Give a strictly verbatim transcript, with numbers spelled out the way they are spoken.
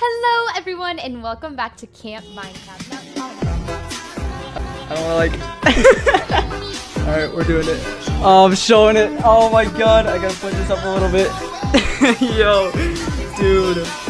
Hello everyone and welcome back to Camp Minecraft. I don't wanna like Alright, we're doing it. Oh, I'm showing it. Oh my god, I gotta put this up a little bit. Yo, dude.